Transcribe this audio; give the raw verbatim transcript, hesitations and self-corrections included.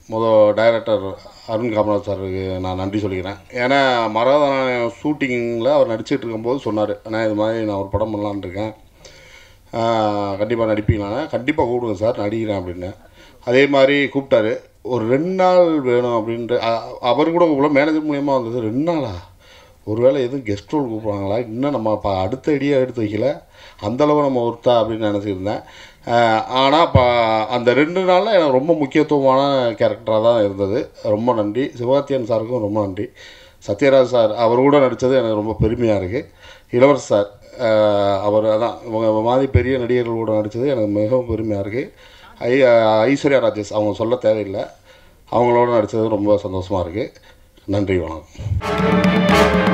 முதல் டைரக்டர் அருண் காமராஜ் சாருக்கு நான் நன்றி சொல்லிக்கிறேன். ஏன்னா மரகத ஷூட்டிங்கில் அவர் நடிச்சிட்டு இருக்கும்போது சொன்னார், ஆனால் இது மாதிரி நான் ஒரு படம் பண்ணலான்னு இருக்கேன், கண்டிப்பாக நடிப்பீங்களாண்ணா? கண்டிப்பாக கூப்பிடுங்க சார், நடிக்கிறேன் அப்படின்னு. அதே மாதிரி கூப்பிட்டாரு. ஒரு ரெண்டு நாள் வேணும் அப்படின்ட்டு அவர் கூட கூப்பிட மேனேஜர் மூலியமாக வந்தது. ரெண்டு நாளா? ஒரு வேளை எதுவும் கெஸ்ட் ரோல் கூப்பிட்றாங்களா? இன்னும் நம்ம இப்போ அடுத்த ஐடியா எடுத்து வைக்கல, அந்தளவு நம்ம ஒருத்தா அப்படின்னு நினச்சிருந்தேன். ஆனால் இப்போ அந்த ரெண்டு நாளில் எனக்கு ரொம்ப முக்கியத்துவமான கேரக்டராக தான் இருந்தது. ரொம்ப நன்றி. சிவகார்த்திகேயன் சாருக்கும் ரொம்ப நன்றி. சத்யராஜ் சார் அவர் கூட நடித்தது எனக்கு ரொம்ப பெருமையாக இருக்குது. இளவரசர் சார் அவர் அதான் இவங்க மாதிரி பெரிய நடிகர்கள் கூட நடித்தது எனக்கு மிகவும் பெருமையாக இருக்குது. ஐ ஐஸ்வர்யா ராஜேஷ் அவங்க சொல்ல தேவையில்லை, அவங்களோட நடித்தது ரொம்ப சந்தோஷமாக இருக்குது. நன்றி, வணக்கம்.